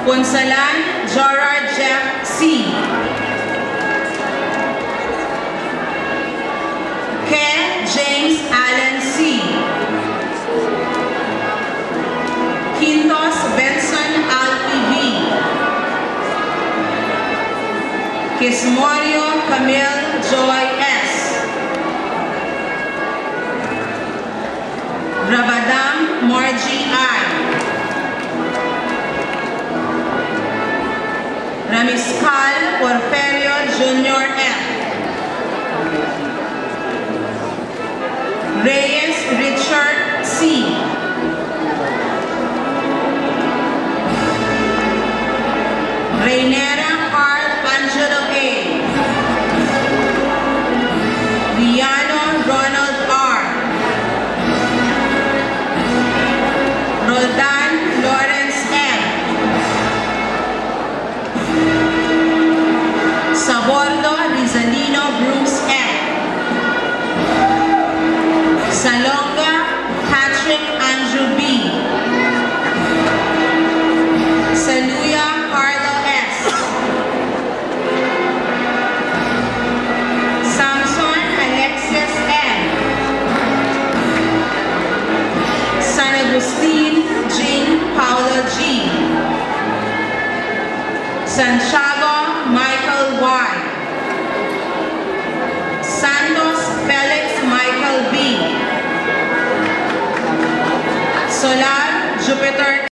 Ponsalan Gerard Jeff C. Ke James Allen C. Quintos Benson Alfie V. Kismorio Camille Joy S. Rabadam Margie I. Ramiscal Porferio Jr. F. Reyes Richard C. Reynera Carl Angelo A. Viano Ronald R. Roldan Lawrence M. Sabordo Rizalino Bruce M. Salonga Patrick Andrew B. Saluya Carlo S. Samson Alexis N. San Agustin Jean Paulo G. Santiago Michael Y. Santos Felix Michael B. Solar Jupiter